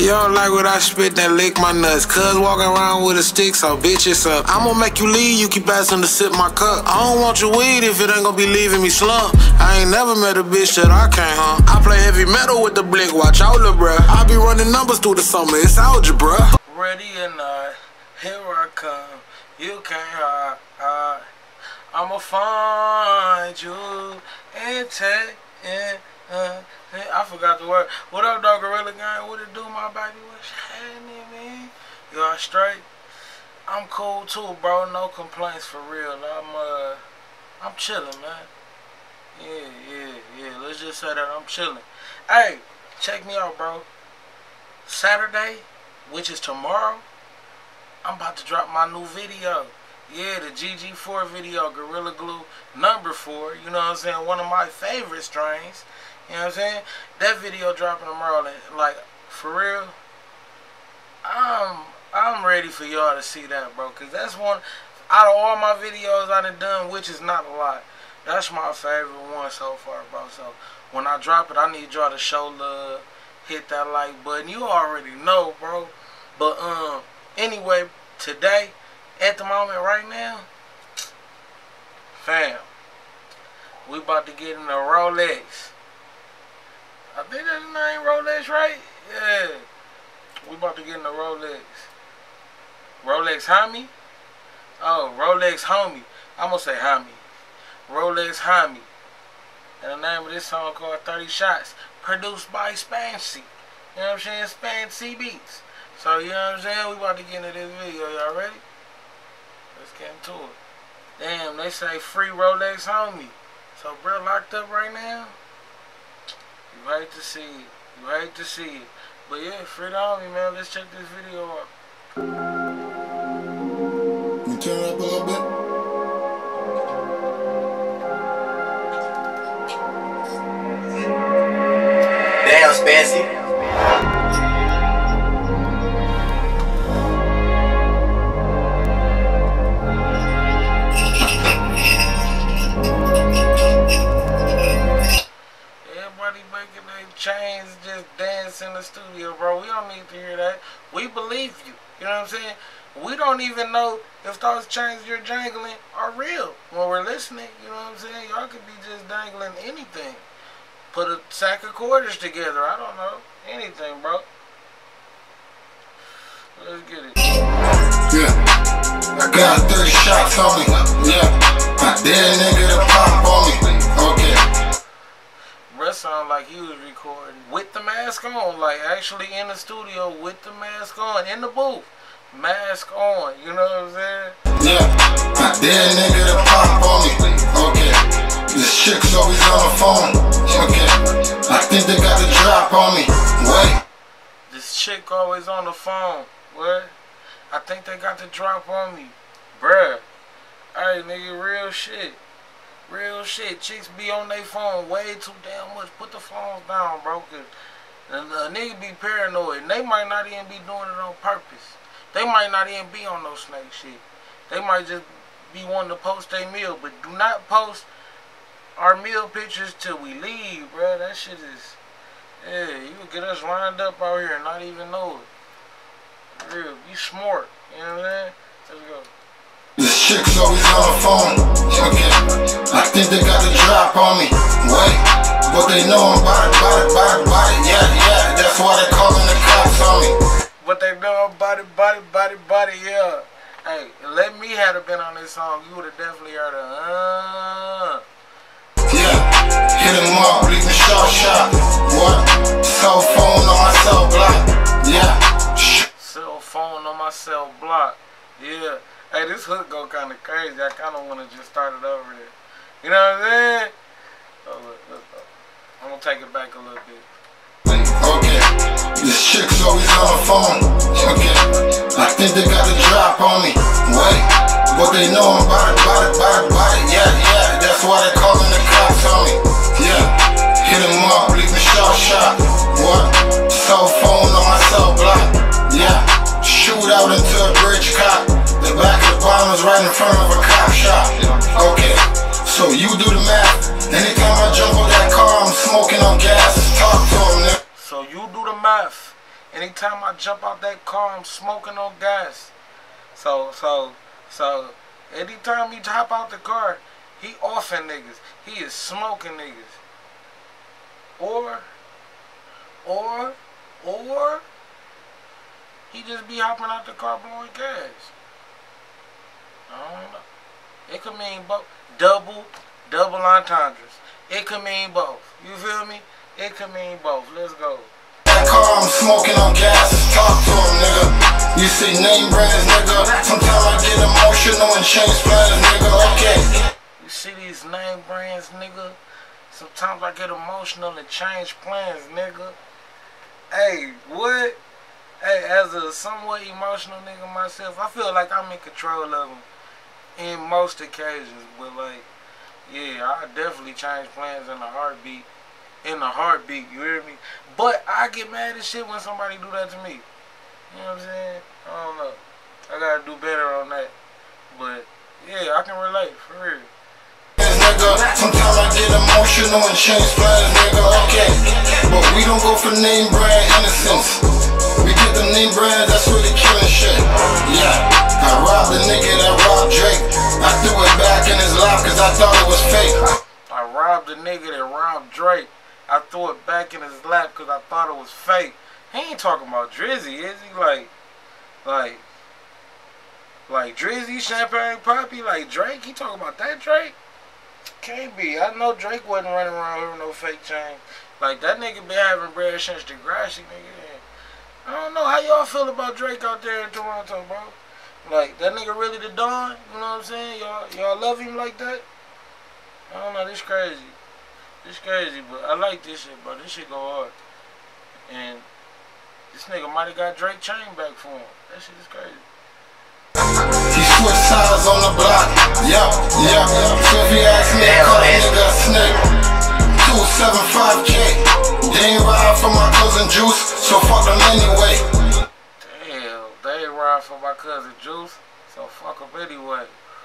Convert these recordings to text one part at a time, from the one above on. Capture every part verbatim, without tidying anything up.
You don't like what I spit, then lick my nuts. Cuz walking around with a stick, so bitch it's up. I'ma make you leave, you keep asking to sip my cup. I don't want your weed if it ain't gonna be leaving me slump. I ain't never met a bitch that I can't hunt. I play heavy metal with the blick, watch out, lil' bruh. I be running numbers through the summer, it's algebra. Ready or not, here I come. You can't hide, hide. I'ma find you and take it. Uh, I forgot the word. What up, dog? Gorilla Gang? What it do, my baby? What's happening, man? Y'all straight? I'm cool too, bro. No complaints for real. I'm uh, I'm chilling, man. Yeah, yeah, yeah. Let's just say that I'm chilling. Hey, check me out, bro. Saturday, which is tomorrow, I'm about to drop my new video. Yeah, the G G four video, Gorilla Glue number four. You know what I'm saying? One of my favorite strains. You know what I'm saying? That video dropping tomorrow. Like, for real, I'm I'm ready for y'all to see that, bro. Because that's one, out of all my videos I done done, which is not a lot, that's my favorite one so far, bro. So, when I drop it, I need y'all to show love. Hit that like button. You already know, bro. But, um, anyway, today, at the moment right now, fam, we about to get in the Rolex. I think that's the name, Rolex, right? Yeah. We about to get in the Rolex. Rolex Homie? Oh, Rolex Homie. I'm going to say Homie. Rolex Homie. And the name of this song called thirty shots. Produced by Spancy. You know what I'm saying? Spancy Beats. So, you know what I'm saying? We about to get into this video. Y'all ready? Let's get into it. Damn, they say free Rolex Homie. So, bro, locked up right now? You hate to see it. You hate to see it. But yeah, free the homie, man. Let's check this video out. You turn it up a little bit. Damn, Spancy. Chains just dance in the studio, bro. We don't need to hear that. We believe you. You know what I'm saying? We don't even know if those chains you're jangling are real when we're listening. You know what I'm saying? Y'all could be just dangling anything. Put a sack of quarters together. I don't know. Anything, bro. Let's get it. Yeah. I got thirty shots on me. Yeah. I dare a nigga to pop on me. Okay. Bruh sound like he was recording with the mask on, like actually in the studio with the mask on, in the booth, mask on, you know what I'm saying? Yeah, I dare a nigga to pop on me, okay. This chick's always on the phone, okay. I think they got the drop on me, wait. This chick always on the phone, what? I think they got the drop on me, bruh. Hey, nigga, real shit. Real shit. Chicks be on their phone way too damn much. Put the phones down, bro. Cause a, a nigga be paranoid. And they might not even be doing it on purpose. They might not even be on no snake shit. They might just be wanting to post their meal. But do not post our meal pictures till we leave, bro. That shit is... Yeah, you will get us lined up out here and not even know it. Real. Be smart. You know what I'm saying? Let's go. This chick's always on the phone, okay. I think they got the drop on me, wait. But they know I'm about it, about it, about it, about it, yeah, yeah. That's why they calling the cops on me. But they know I'm about it, about it, about it, about it, yeah. Hey, Let Me had been on this song, you would have definitely heard of, uh. Yeah, hit him up, leave him short shot. What? Cell phone on my cell block, yeah. Cell phone on my cell block, yeah. Hey, this hook go kind of crazy. I kind of want to just start it over there. You know what I'm saying? Oh, look, look, look. I'm going to take it back a little bit. Okay. This chick's always on the phone. Okay. I think they got the drop on me. Wait. But they know I'm about it, about it, about it, about it. Yeah, yeah. That's why they calling the cops on me. Yeah. Hit him up, leave me short shot. What? Cell phone on my cell block. Yeah. Shoot out into a bridge cop. The back of the bomb is right in front of a cop shop. Okay, so you do the math. Anytime I jump on that car, I'm smoking on gas. Talk to him, nigga. So you do the math. Anytime I jump out that car, I'm smoking on gas. So, so, so, anytime he hop out the car, he offing niggas. He is smoking niggas. Or, or, or, he just be hopping out the car blowing gas. I don't know. It could mean both. Double, double entendres. It could mean both. You feel me? It could mean both. Let's go. That car, I'm smoking on gas. Talk to him, nigga. You see name brands, nigga. Sometimes I get emotional and change plans, nigga. Okay. You see these name brands, nigga. Sometimes I get emotional and change plans, nigga. Hey, what? Hey, as a somewhat emotional nigga myself, I feel like I'm in control of them in most occasions. But like, yeah, I definitely change plans in a heartbeat. In a heartbeat, you hear me? But I get mad as shit when somebody do that to me. You know what I'm saying? I don't know. I gotta do better on that. But yeah, I can relate, for real. Nigga, sometimes I get emotional and change plans, nigga. Okay, but we don't go for name brand innocence. We get the name brand that's really killing shit. Yeah, I robbed the nigga that robbed Drake. I threw it back in his lap cause I thought it was fake. I robbed the nigga that robbed Drake. I threw it back in his lap cause I thought it was fake. He ain't talking about Drizzy, is he? Like, like, like Drizzy, Champagne Poppy, like Drake? He talking about that Drake? Can't be. I know Drake wasn't running around here with no fake chain. Like, that nigga been having bread since Degrassi, nigga. I don't know how y'all feel about Drake out there in Toronto, bro. Like, that nigga really the Don? You know what I'm saying? Y'all y'all love him like that? I don't know, this crazy. This crazy, but I like this shit, bro. This shit go hard. And this nigga might have got Drake chain back for him. That shit is crazy. He switched sides on the block. Yeah, yeah. So if he asks me, I call that nigga a snake. two seven five K. They ain't ride for my cousin Juice, so fuck them anyway. Damn, they ain't ride for my cousin Juice, so fuck them anyway.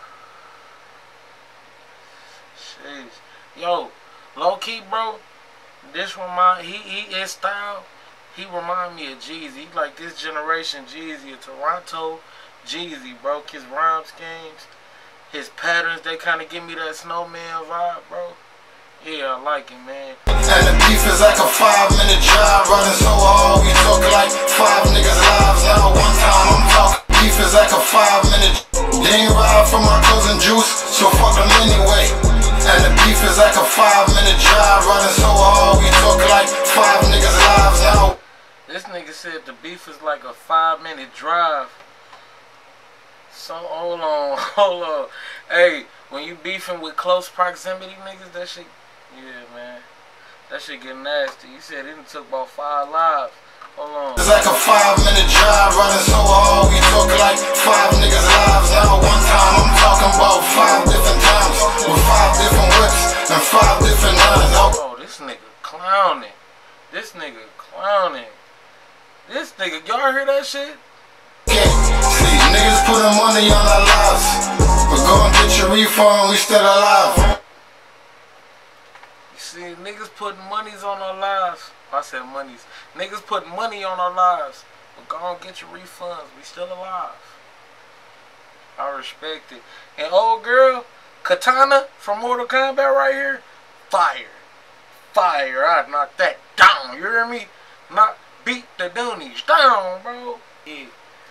Jeez. Yo, low key, bro. This remind he he his style. He remind me of Jeezy. He like this generation Jeezy, a Toronto Jeezy, bro. His rhyme schemes, his patterns, they kind of give me that Snowman vibe, bro. Yeah, I like it, man. And the beef is like a five minute drive, running so hard we talk like five niggas lives. Now one time I'm talking. Beef is like a five minute. They ain't ride for my cousin Juice, so fuck them anyway. And the beef is like a five minute drive, running so hard we talk like five niggas lives. Now this nigga said the beef is like a five minute drive. So hold on, hold on. Hey, when you beefing with close proximity niggas, that shit, yeah, man, that shit get nasty. You said it took about five lives. Hold on. It's like a five minute drive, running so hard we talk like five niggas lives. Now one time I'm talking about five different times with five different whips and five different lines. Oh, this nigga clowning. This nigga clowning. This nigga, y'all hear that shit? Yeah. See, niggas putting money on our lives, but go and get your refund, we still alive. You see, niggas putting monies on our lives. I said monies. Niggas putting money on our lives, but go and get your refunds, we still alive. I respect it. And old girl, Katana from Mortal Kombat right here, fire. Fire, I knocked that down, you hear me? Knock, beat the Doonies down, bro. Yeah.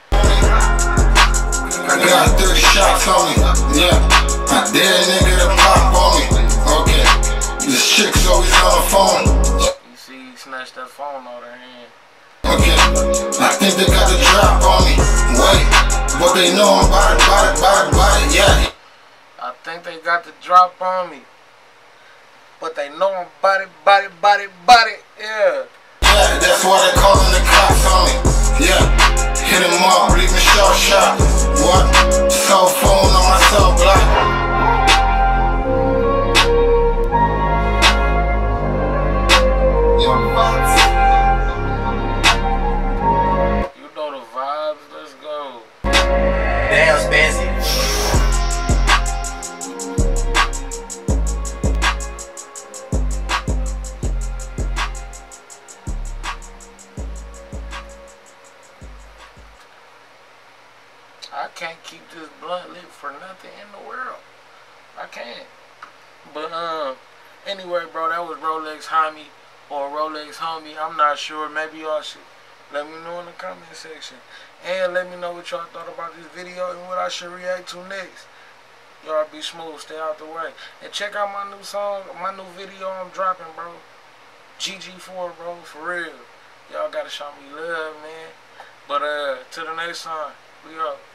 I got thirty shots on me, yeah. I dare a nigga to pop on me, okay. This chick's always on the phone. You see, he snatched that phone out of her hand. Okay, I think they got the drop on me. Wait, but they know I'm about it, about it, about it, about it, yeah. I think they got the drop on me, but they know I'm about it, about it, about it, about it, yeah. Yeah, that's why they calling the cops on me. Yeah, hit him up, leave me short shot. What? Cell phone on my cell block. You know the vibes, let's go. Damn, Spancy. can't keep this blunt lit for nothing in the world. I can't. But um, anyway, bro, that was Rolex Homie or Rolex Homie. I'm not sure. Maybe y'all should let me know in the comment section. And let me know what y'all thought about this video and what I should react to next. Y'all be smooth, stay out the way. And check out my new song, my new video I'm dropping, bro. G G four, bro, for real. Y'all gotta show me love, man. But uh, to the next time, we up.